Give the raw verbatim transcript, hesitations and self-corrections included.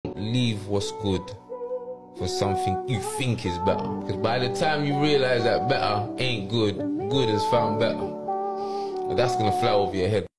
Leave what's good for something you think is better. Because by the time you realize that better ain't good, good has found better. But that's gonna fly over your head.